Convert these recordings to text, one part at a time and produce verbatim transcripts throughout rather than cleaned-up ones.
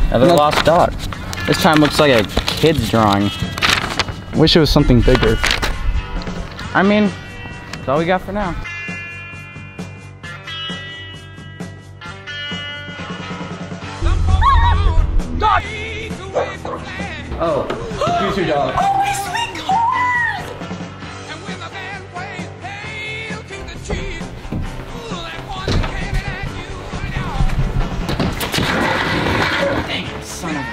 Another No. lost dog. This time looks like a kid's drawing. Wish it was something bigger. I mean, that's all we got for now. Dog! Oh, here's your dog. Oh, my sweet horse! Dang it, son of a...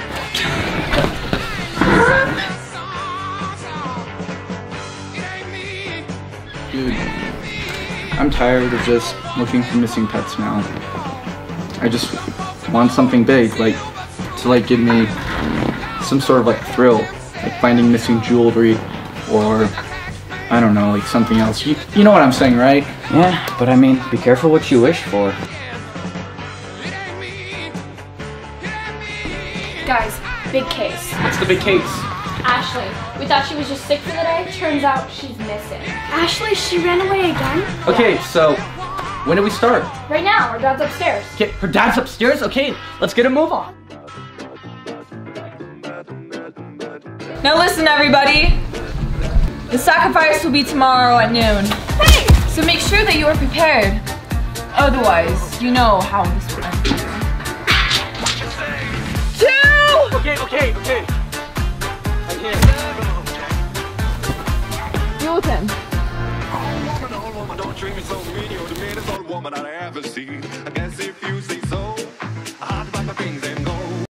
Dude, I'm tired of just looking for missing pets now. I just want something big, like, to like give me some sort of like thrill, like finding missing jewelry, or I don't know, like something else. You, you know what I'm saying, right? Yeah, but I mean, be careful what you wish for. Guys, big case. What's the big case? Ashley. We thought she was just sick for the day. Turns out she's missing. Ashley, she ran away again? Okay, so when do we start? Right now, her dad's upstairs. Okay, her dad's upstairs? Okay, let's get a move on. Now listen, everybody. The sacrifice will be tomorrow at noon. Hey! So make sure that you are prepared. Otherwise, you know how this will end. Two! Okay, okay, okay. I'm here. You with him. Don't treat me so mean, you're the meanest old woman I ever seen.